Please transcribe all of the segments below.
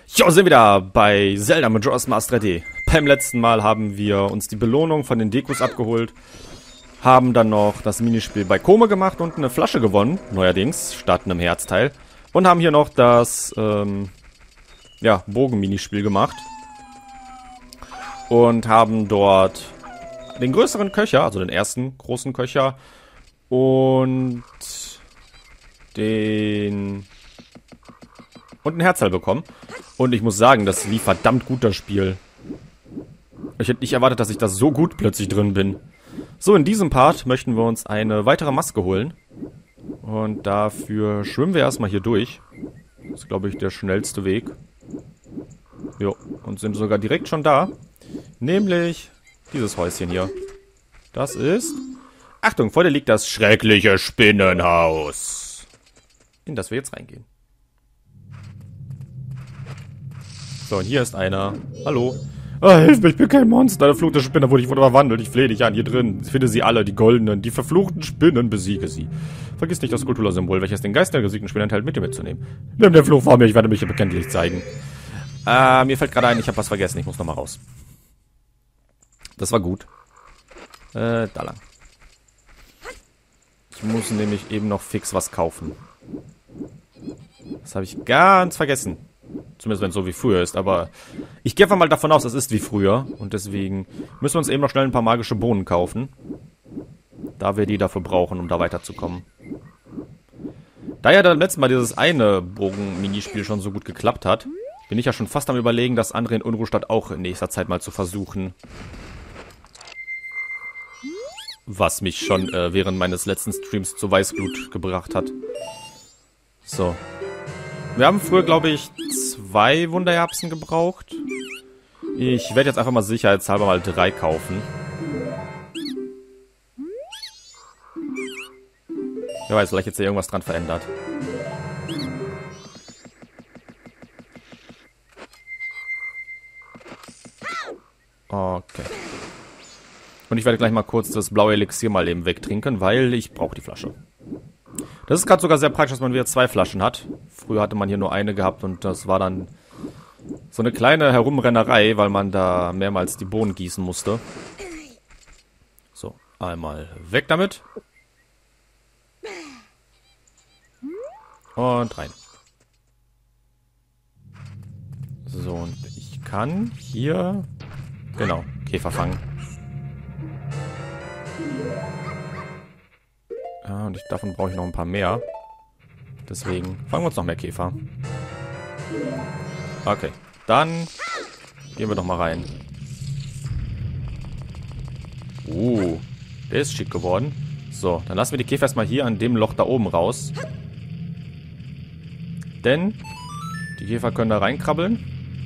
Jo, sind wieder bei Zelda Majora's Mask 3D. Beim letzten Mal haben wir uns die Belohnung von den Dekus abgeholt, haben dann noch das Minispiel bei Kome gemacht und eine Flasche gewonnen, neuerdings, statt einem Herzteil. Und haben hier noch das, Bogen-Minispiel gemacht. Und haben dort den größeren Köcher, also den ersten großen Köcher, und ein Herzteil bekommen. Und ich muss sagen, das lief verdammt gut, das Spiel. Ich hätte nicht erwartet, dass ich da so gut plötzlich drin bin. So, in diesem Part möchten wir uns eine weitere Maske holen. Und dafür schwimmen wir erstmal hier durch. Das ist, glaube ich, der schnellste Weg. Jo, und sind sogar direkt schon da. Nämlich dieses Häuschen hier. Das ist... Achtung, vor dir liegt das schreckliche Spinnenhaus. In das wir jetzt reingehen. So, und hier ist einer. Hallo. Ah, hilf mir, ich bin kein Monster. Der verfluchte Spinner wurde verwandelt. Ich flehe dich an. Hier drin. Ich finde sie alle, die goldenen, die verfluchten Spinnen. Besiege sie. Vergiss nicht das Skulptura-Symbol, welches den Geist der gesiegten Spinne enthält, mit dir mitzunehmen. Nimm den Fluch vor mir, ich werde mich hier bekenntlich zeigen. Mir fällt gerade ein, ich habe was vergessen. Ich muss nochmal raus. Das war gut. Da lang. Ich muss nämlich eben noch fix was kaufen. Das habe ich ganz vergessen. Zumindest wenn es so wie früher ist, aber ich gehe einfach mal davon aus, es ist wie früher. Und deswegen müssen wir uns eben noch schnell ein paar magische Bohnen kaufen. Da wir die dafür brauchen, um da weiterzukommen. Da ja das letzte Mal dieses eine Bogen-Minispiel schon so gut geklappt hat, bin ich ja schon fast am Überlegen, das andere in Unruhestadt auch in nächster Zeit mal zu versuchen. Was mich schon während meines letzten Streams zur Weißglut gebracht hat. So. Wir haben früher, glaube ich, 2 Wundererbsen gebraucht. Ich werde jetzt einfach mal sicherheitshalber mal 3 kaufen. Wer weiß, vielleicht jetzt hier irgendwas dran verändert. Okay. Und ich werde gleich mal kurz das blaue Elixier mal eben wegtrinken, weil ich brauche die Flasche. Das ist gerade sogar sehr praktisch, dass man wieder 2 Flaschen hat. Früher hatte man hier nur eine gehabt und das war dann so eine kleine Herumrennerei, weil man da mehrmals die Bohnen gießen musste. So, einmal weg damit. Und rein. So, und ich kann hier... Genau, Käfer fangen. Ja, und davon brauche ich noch ein paar mehr. Deswegen fangen wir uns noch mehr Käfer. Okay, dann gehen wir doch mal rein. Der ist schick geworden. So, dann lassen wir die Käfer erstmal hier an dem Loch da oben raus. Denn die Käfer können da reinkrabbeln.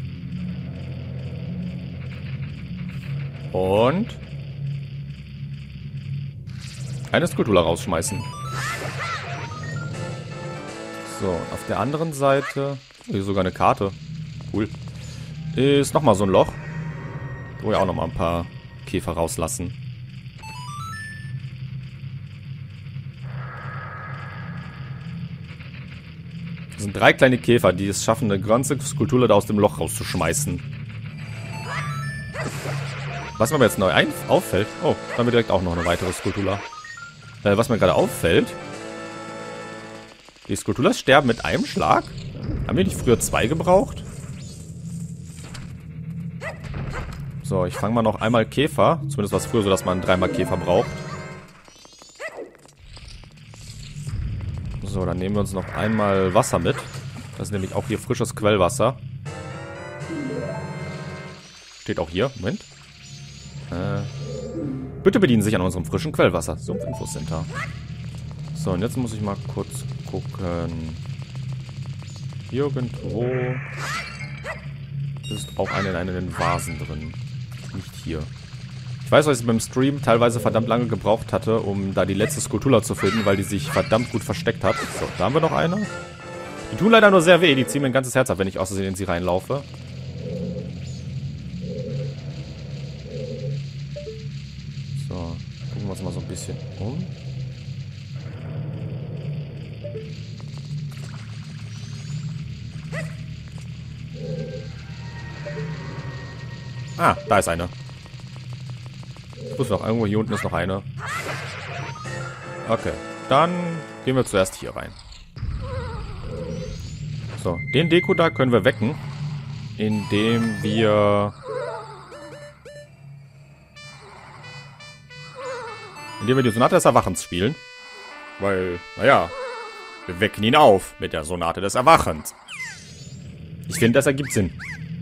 Und eine Skulptur rausschmeißen. So, auf der anderen Seite... Hier sogar eine Karte. Cool. Ist nochmal so ein Loch. Wo wir auch nochmal ein paar Käfer rauslassen. Das sind 3 kleine Käfer, die es schaffen, eine ganze Skulptur da aus dem Loch rauszuschmeißen. Was mir jetzt neu auffällt... Oh, da haben wir direkt auch noch eine weitere Skulptur. Was mir gerade auffällt... Die Skulpturas sterben mit einem Schlag? Haben wir nicht früher 2 gebraucht? So, ich fange mal noch einmal Käfer. Zumindest war es früher so, dass man 3-mal Käfer braucht. So, dann nehmen wir uns noch einmal Wasser mit. Das ist nämlich auch hier frisches Quellwasser. Steht auch hier. Moment. Bitte bedienen Sie sich an unserem frischen Quellwasser. Sumpf-Infocenter. So, und jetzt muss ich mal kurz gucken. Irgendwo ist auch eine in den Vasen drin. Nicht hier. Ich weiß, dass ich beim Stream teilweise verdammt lange gebraucht hatte, um da die letzte Skulptur zu finden, weil die sich verdammt gut versteckt hat. So, da haben wir noch eine. Die tun leider nur sehr weh. Die ziehen mir ein ganzes Herz ab, wenn ich aus Versehen in sie reinlaufe. So, gucken wir uns mal so ein bisschen um. Ah, da ist eine. Ich muss noch irgendwo, hier unten ist noch eine. Okay, dann gehen wir zuerst hier rein. So, den Deko da können wir wecken, indem wir die Sonate des Erwachens spielen. Weil, naja, wir wecken ihn auf mit der Sonate des Erwachens. Ich finde, das ergibt Sinn.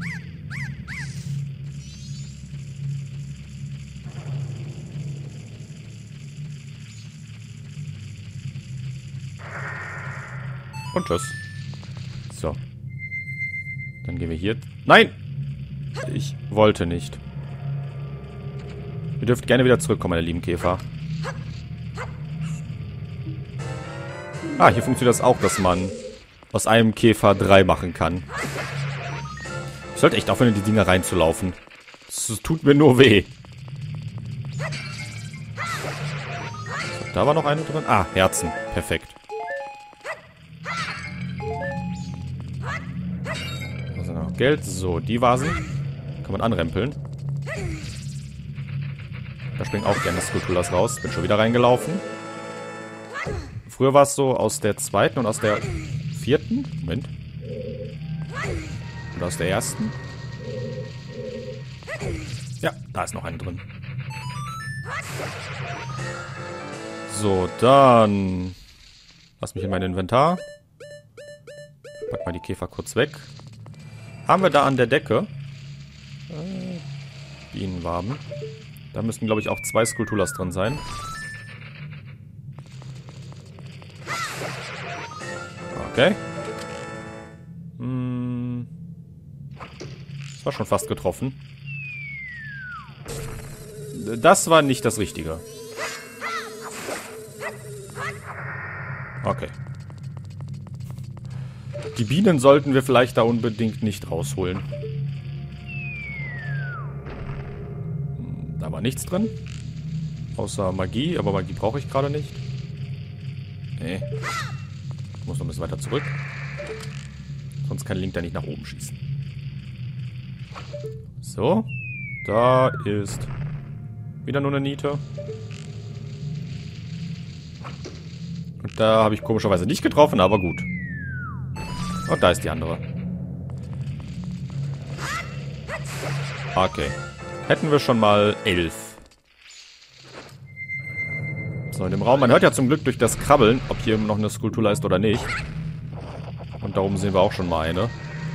Und tschüss. So. Dann gehen wir hier... Nein! Ich wollte nicht. Ihr dürft gerne wieder zurückkommen, meine lieben Käfer. Ah, hier funktioniert das auch, dass man aus einem Käfer 3 machen kann. Ich sollte echt aufhören, in die Dinger reinzulaufen. Das tut mir nur weh. So, da war noch eine drin. Ah, Herzen. Perfekt. Da ist noch Geld. So, die Vasen kann man anrempeln. Da springen auch gerne Skulltulas raus. Bin schon wieder reingelaufen. Früher war es so aus der zweiten und aus der vierten. Moment. Und aus der ersten. Ja, da ist noch eine drin. So, dann... Lass mich in mein Inventar. Pack mal die Käfer kurz weg. Haben wir da an der Decke... Bienenwaben. Da müssten, glaube ich, auch 2 Skulltulas drin sein. Okay. Das war schon fast getroffen. Das war nicht das Richtige. Okay. Die Bienen sollten wir vielleicht da unbedingt nicht rausholen. Da war nichts drin. Außer Magie, aber Magie brauche ich gerade nicht. Nee. Ich muss noch ein bisschen weiter zurück. Sonst kann Link da nicht nach oben schießen. So. Da ist wieder nur eine Niete. Und da habe ich komischerweise nicht getroffen, aber gut. Und da ist die andere. Okay. Hätten wir schon mal 11. So, in dem Raum. Man hört ja zum Glück durch das Krabbeln, ob hier noch eine Skulltula ist oder nicht. Und da oben sehen wir auch schon mal eine.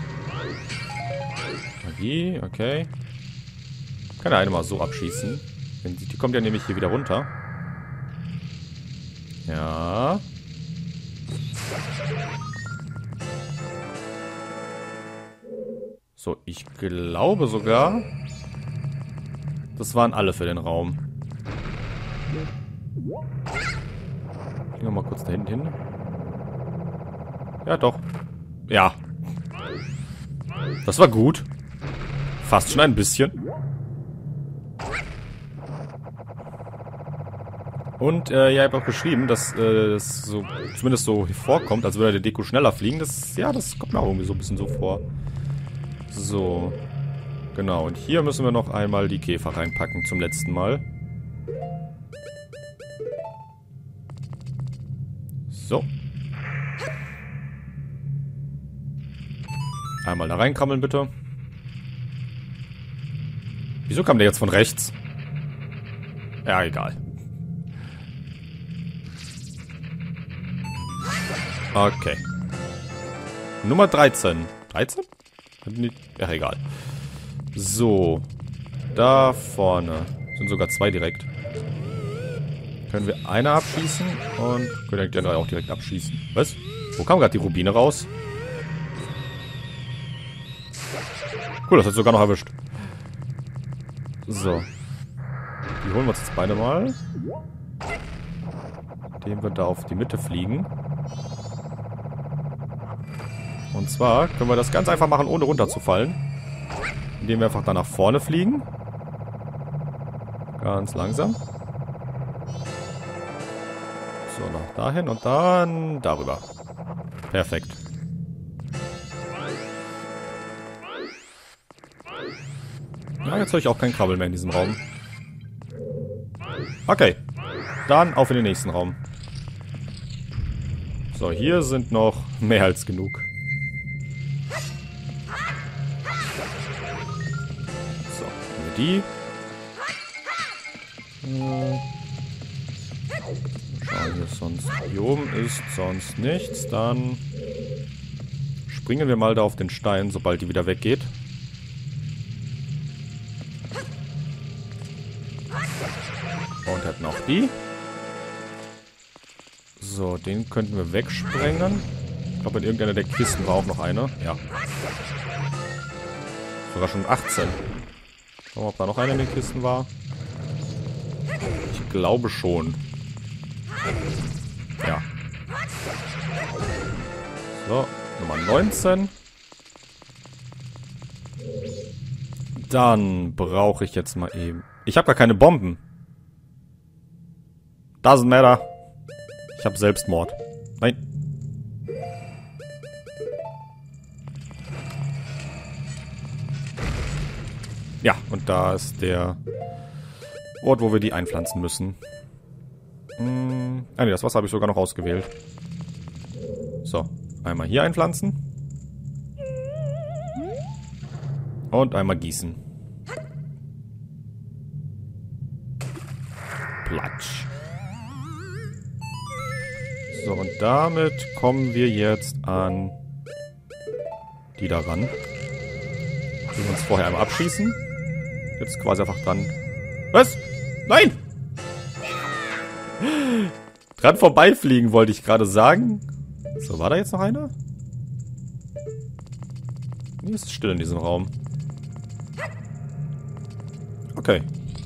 Magie, okay. Kann ja eine mal so abschießen. Die kommt ja nämlich hier wieder runter. Ja. So, ich glaube sogar, das waren alle für den Raum. Gehen wir mal kurz da hinten hin. Ja, doch. Ja. Das war gut. Fast schon ein bisschen. Und ihr habt auch geschrieben, dass es so, zumindest so vorkommt, als würde der Deko schneller fliegen. Das, ja, das kommt mir auch irgendwie so ein bisschen so vor. So. Genau, und hier müssen wir noch einmal die Käfer reinpacken zum letzten Mal. So. Einmal da reinkrabbeln, bitte. Wieso kam der jetzt von rechts? Ja, egal. Okay. Nummer 13. 13? Ja, egal. So. Da vorne. Sind sogar 2 direkt. Können wir eine abschießen und können die andere auch direkt abschießen. Was? Wo kam gerade die Rubine raus? Cool, das hat sogar noch erwischt. So. Die holen wir uns jetzt beide mal. Indem wir da auf die Mitte fliegen. Und zwar können wir das ganz einfach machen, ohne runterzufallen. Indem wir einfach da nach vorne fliegen. Ganz langsam. So, nach dahin und dann darüber. Perfekt. Ja, jetzt höre ich auch kein Krabbel mehr in diesem Raum. Okay. Dann auf in den nächsten Raum. So, hier sind noch mehr als genug. So, nehmen wir die. Schauen wir sonst. Hier oben ist sonst nichts. Dann springen wir mal da auf den Stein, sobald die wieder weggeht. Und hätten auch die. So, den könnten wir wegsprengen. Ich glaube, in irgendeiner der Kisten war auch noch eine. Ja. Sogar schon 18. Schauen wir mal, ob da noch eine in den Kisten war. Ich glaube schon. Ja. So, Nummer 19. Dann brauche ich jetzt mal eben... Ich habe gar keine Bomben. Doesn't matter. Ich habe Selbstmord. Nein. Ja, und da ist der Ort, wo wir die einpflanzen müssen. Ah ne, das Wasser habe ich sogar noch ausgewählt. So, einmal hier einpflanzen. Und einmal gießen. Platsch. So, und damit kommen wir jetzt an die da ran. Wir uns vorher einmal abschießen. Jetzt quasi einfach dran. Was? Nein! Dran vorbeifliegen, wollte ich gerade sagen. So, war da jetzt noch einer? Nee, ist still in diesem Raum. Okay.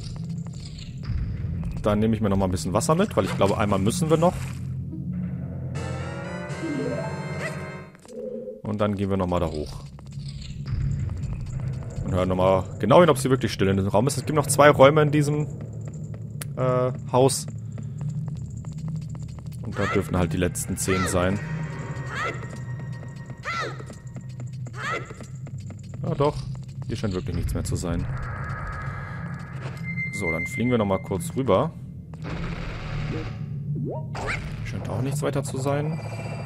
Dann nehme ich mir noch mal ein bisschen Wasser mit, weil ich glaube, einmal müssen wir noch. Und dann gehen wir nochmal da hoch. Und hören nochmal genau hin, ob sie wirklich still in diesem Raum ist. Es gibt noch 2 Räume in diesem Haus. Und da dürfen halt die letzten 10 sein. Ja doch, hier scheint wirklich nichts mehr zu sein. So, dann fliegen wir nochmal kurz rüber. Scheint auch nichts weiter zu sein.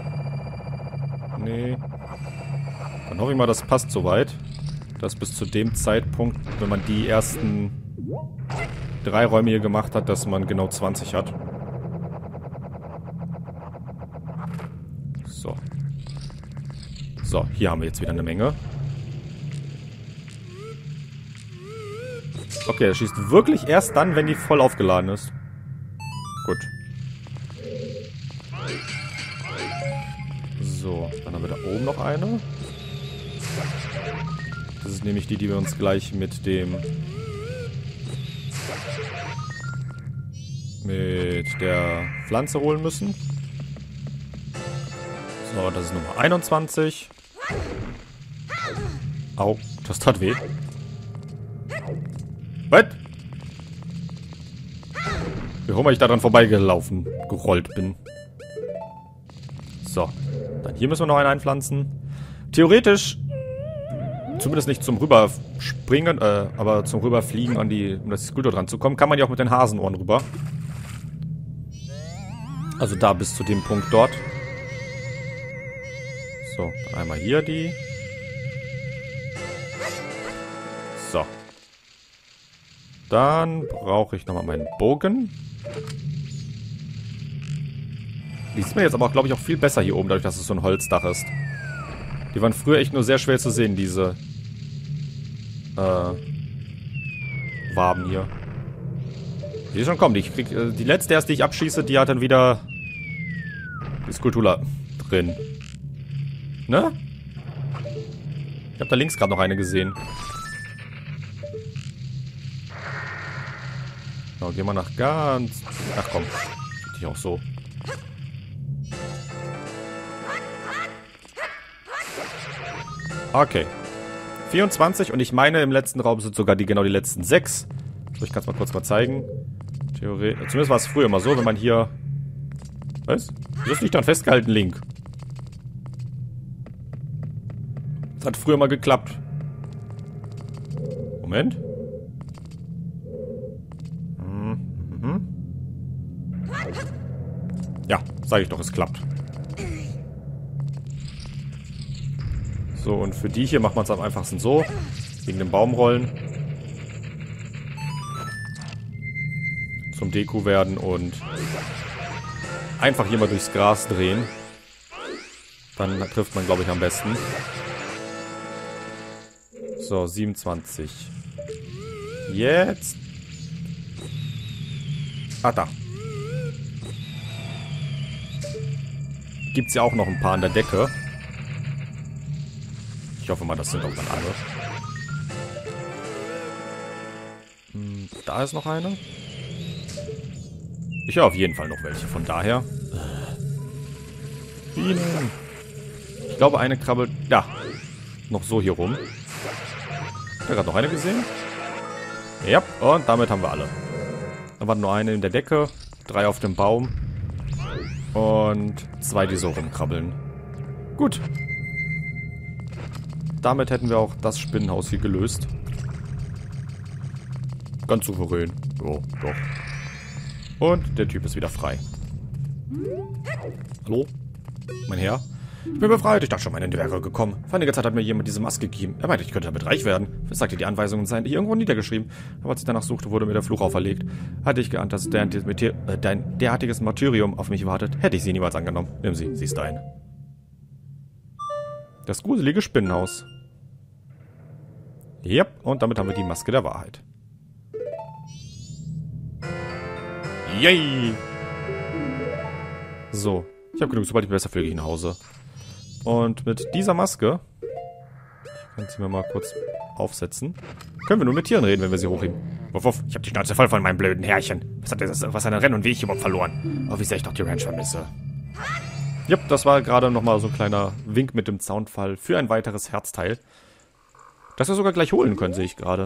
Nee. Dann hoffe ich mal, das passt soweit. Dass bis zu dem Zeitpunkt, wenn man die ersten 3 Räume hier gemacht hat, dass man genau 20 hat. So. So, hier haben wir jetzt wieder eine Menge. Okay, er schießt wirklich erst dann, wenn die voll aufgeladen ist. Gut. So, dann haben wir da oben noch eine. Das ist nämlich die, die wir uns gleich mit dem... mit der Pflanze holen müssen. So, das ist Nummer 21. Au, das tat weh. Was? Wie immer ich daran vorbeigelaufen, gerollt bin. So, dann hier müssen wir noch einen einpflanzen. Theoretisch, zumindest nicht zum Rüberspringen, aber zum Rüberfliegen um das Skulptur dran zu kommen, kann man ja auch mit den Hasenohren rüber. Also da bis zu dem Punkt dort. So, einmal hier die. So. Dann brauche ich nochmal meinen Bogen. Die sieht mir jetzt aber auch, glaube ich, auch viel besser hier oben, dadurch, dass es so ein Holzdach ist. Die waren früher echt nur sehr schwer zu sehen, diese Waben hier. Die ist schon kommen. Ich krieg, die letzte erst, die ich abschieße, die hat dann wieder die Skulptur drin. Ne? Ich habe da links gerade noch eine gesehen. So, gehen wir nach ganz... Ach komm, die auch so. Okay. 24 und ich meine, im letzten Raum sind sogar genau die letzten 6. So, ich kann es mal kurz zeigen. Zumindest war es früher immer so, wenn man hier... Was? Wieso ist nicht dann festgehalten, Link? Das hat früher mal geklappt. Moment. Sag ich doch, es klappt. So, und für die hier macht man es am einfachsten so. Gegen den Baum rollen. Zum Deko werden und einfach hier mal durchs Gras drehen. Dann trifft man, glaube ich, am besten. So, 27. Jetzt. Ah, da. Gibt's ja auch noch ein paar an der Decke. Ich hoffe mal, das sind auch dann alle. Da ist noch eine. Ich höre auf jeden Fall noch welche, von daher. Bienen. Ich glaube, eine krabbelt... Ja, noch so hier rum. Hat er gerade noch eine gesehen? Ja, und damit haben wir alle. Da war nur eine in der Decke, 3 auf dem Baum und 2, die so rumkrabbeln. Gut. Damit hätten wir auch das Spinnenhaus hier gelöst. Ganz souverän. Jo, doch. Und der Typ ist wieder frei. Hallo? Mein Herr? Ich bin befreit. Ich dachte schon, mein Ende wäre gekommen. Vor einiger Zeit hat mir jemand diese Maske gegeben. Er meinte, ich könnte damit reich werden. Es sagte, die Anweisungen seien hier irgendwo niedergeschrieben. Aber als ich danach suchte, wurde mir der Fluch auferlegt. Hatte ich geahnt, dass dein derartiges Martyrium auf mich wartet, hätte ich sie niemals angenommen. Nimm sie, sie ist dein. Das gruselige Spinnenhaus. Yep, und damit haben wir die Maske der Wahrheit. Yay! So, ich habe genug, sobald ich besser fühle, gehe ich nach Hause. Und mit dieser Maske, ich kann sie mir mal kurz aufsetzen, können wir nur mit Tieren reden, wenn wir sie hochheben. Wuff, wuff, ich habe die Schnauze voll von meinem blöden Herrchen. Was hat ein Renn und Weg überhaupt verloren? Oh, wie sehr ich doch die Ranch vermisse. Jupp, das war gerade nochmal so ein kleiner Wink mit dem Zaunfall für ein weiteres Herzteil. Das wir sogar gleich holen können, sehe ich gerade.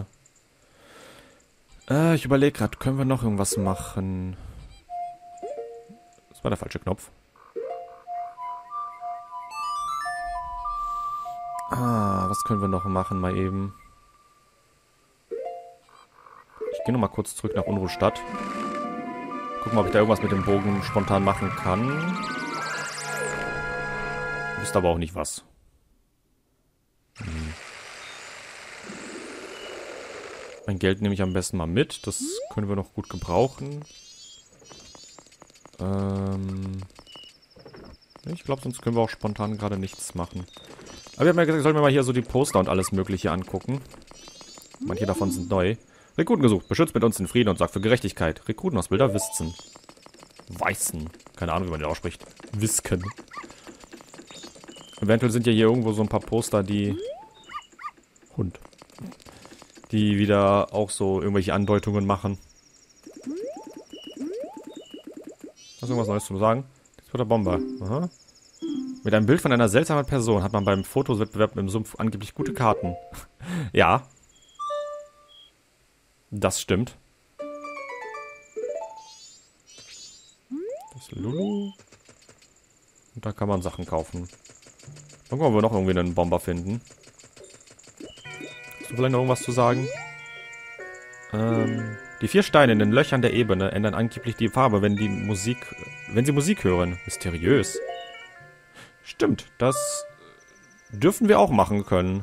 Ich überlege gerade, können wir noch irgendwas machen? Das war der falsche Knopf. Was können wir noch machen, mal eben? Ich gehe nochmal kurz zurück nach Unruhstadt. Gucken mal, ob ich da irgendwas mit dem Bogen spontan machen kann. Wüsste aber auch nicht was. Mein Geld nehme ich am besten mal mit. Das können wir noch gut gebrauchen. Ich glaube, sonst können wir auch spontan gerade nichts machen. Aber wir haben ja gesagt, sollen wir mal hier so die Poster und alles Mögliche angucken. Manche davon sind neu. Rekruten gesucht. Beschützt mit uns den Frieden und sorgt für Gerechtigkeit. Rekrutenausbilder Wiszen. Weißen. Keine Ahnung, wie man den ausspricht. Wisken. Eventuell sind ja hier irgendwo so ein paar Poster, die... Hund. Die wieder auch so irgendwelche Andeutungen machen. Hast du irgendwas Neues zu sagen? Das wird der Bomber. Aha. Mit einem Bild von einer seltsamen Person hat man beim Fotowettbewerb im Sumpf angeblich gute Karten. Ja. Das stimmt. Das ist Lulu. Und da kann man Sachen kaufen. Gucken, ob wir noch irgendwie einen Bomber finden. Hast du vielleicht noch irgendwas zu sagen? Die 4 Steine in den Löchern der Ebene ändern angeblich die Farbe, wenn sie Musik hören. Mysteriös. Stimmt, das dürfen wir auch machen können.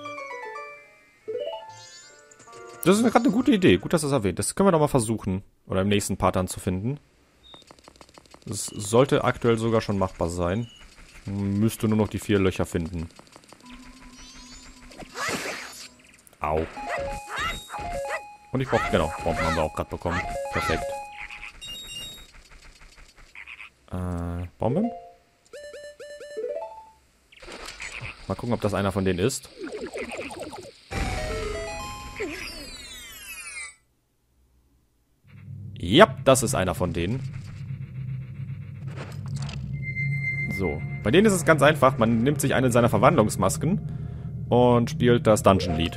Das ist gerade eine gute Idee. Gut, dass du es erwähnt. Das können wir doch mal versuchen. Oder im nächsten Part dann zu finden. Das sollte aktuell sogar schon machbar sein. Müsste nur noch die 4 Löcher finden. Au. Und ich brauche, genau, Bomben haben wir auch gerade bekommen. Perfekt. Bomben? Mal gucken, ob das einer von denen ist. Ja, das ist einer von denen. So. Bei denen ist es ganz einfach. Man nimmt sich eine seiner Verwandlungsmasken und spielt das Dungeon-Lied.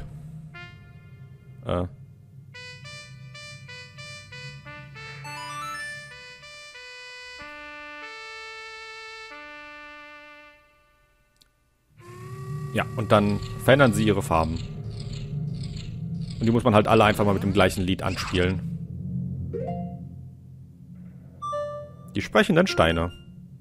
Ja, und dann verändern sie ihre Farben. Und die muss man halt alle einfach mal mit dem gleichen Lied anspielen. Die sprechenden Steine.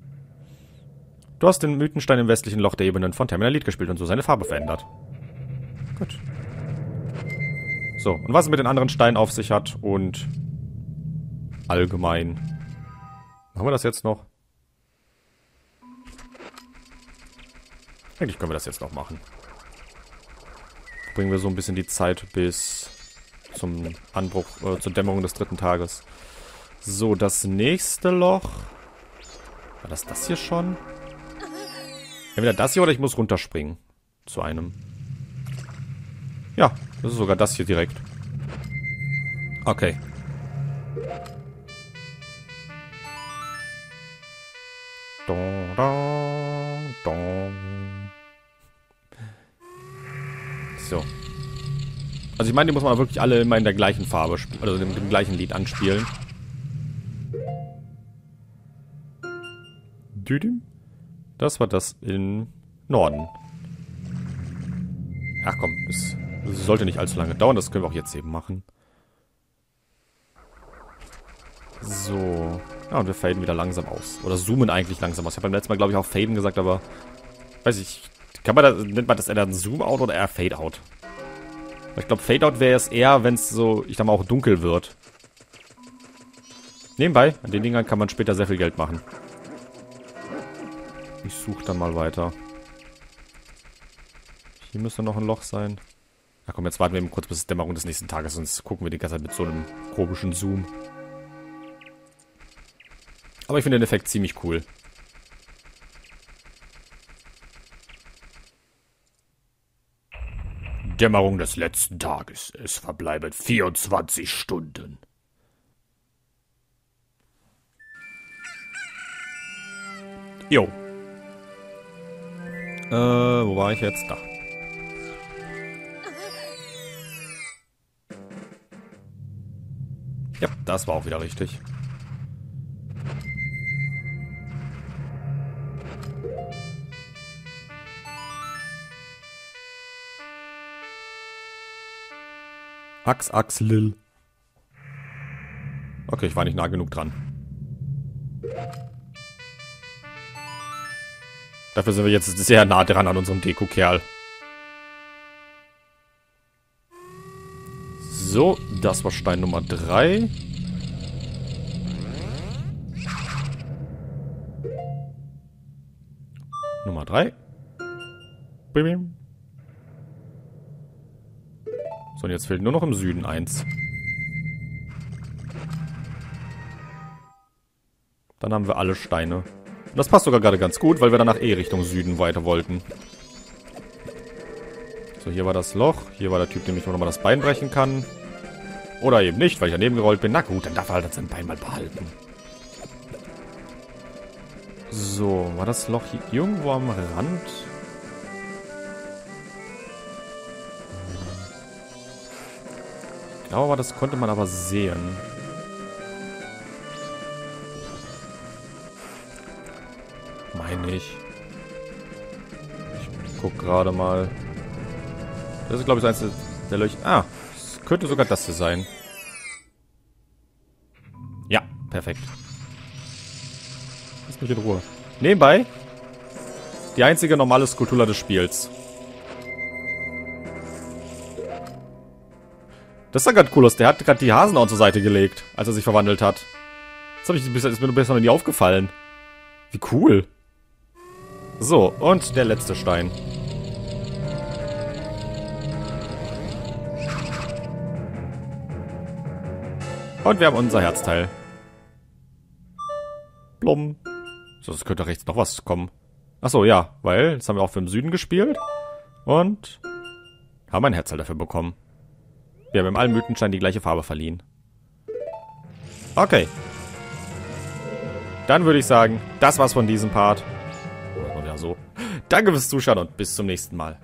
Du hast den Mythenstein im westlichen Loch der Ebenen von Terminalit gespielt und so seine Farbe verändert. Gut. So, und was es mit den anderen Steinen auf sich hat und allgemein. Machen wir das jetzt noch? Eigentlich können wir das jetzt noch machen. Bringen wir so ein bisschen die Zeit bis zum Anbruch, zur Dämmerung des 3. Tages. So, das nächste Loch. War das hier schon? Entweder das hier oder ich muss runterspringen. Zu einem. Ja, das ist sogar das hier direkt. Okay. So. Also ich meine, die muss man wirklich alle immer in der gleichen Farbe spielen. Also dem gleichen Lied anspielen. Das war das im Norden. Ach komm, das sollte nicht allzu lange dauern. Das können wir auch jetzt eben machen. So. Ja, und wir faden wieder langsam aus. Oder zoomen eigentlich langsam aus. Ich habe beim letzten Mal, glaube ich, auch faden gesagt, aber weiß ich. Nennt man das eher ein Zoom-Out oder eher Fade-Out? Ich glaube, Fade-Out wäre es eher, wenn es so, ich sag mal, auch dunkel wird. Nebenbei, an den Dingern kann man später sehr viel Geld machen. Ich suche dann mal weiter. Hier müsste noch ein Loch sein. Na komm, jetzt warten wir eben kurz bis Dämmerung des nächsten Tages, sonst gucken wir die ganze Zeit mit so einem komischen Zoom. Aber ich finde den Effekt ziemlich cool. Dämmerung des letzten Tages. Es verbleiben 24 Stunden. Jo. Wo war ich jetzt? Da. Ja, das war auch wieder richtig. Ax, Lil. Okay, ich war nicht nah genug dran. Dafür sind wir jetzt sehr nah dran an unserem Deko-Kerl. So, das war Stein Nummer 3. Nummer 3. Bim. So, und jetzt fehlt nur noch im Süden 1. Dann haben wir alle Steine. Und das passt sogar gerade ganz gut, weil wir danach Richtung Süden weiter wollten. So, hier war das Loch. Hier war der Typ, dem ich nochmal das Bein brechen kann. Oder eben nicht, weil ich daneben gerollt bin. Na gut, dann darf er halt sein Bein mal behalten. So, war das Loch hier irgendwo am Rand? Ich glaube, das konnte man aber sehen. Meine ich. Ich guck gerade mal. Das ist, glaube ich, so eins der Löcher. Ah, es könnte sogar das hier sein. Ja, perfekt. Lass mich in Ruhe. Nebenbei, die einzige normale Skulptur des Spiels. Das sah gerade cool aus. Der hat gerade die Hasenaugen zur Seite gelegt, als er sich verwandelt hat. Das ist mir bisher noch nie aufgefallen. Wie cool. So, und der letzte Stein. Und wir haben unser Herzteil. Blum. So, es könnte rechts noch was kommen. Achso, ja, weil jetzt haben wir auch für den Süden gespielt. Und haben ein Herzteil dafür bekommen. Wir haben im allen Mythenstein die gleiche Farbe verliehen. Okay. Dann würde ich sagen, das war's von diesem Part. Ja, so. Danke fürs Zuschauen und bis zum nächsten Mal.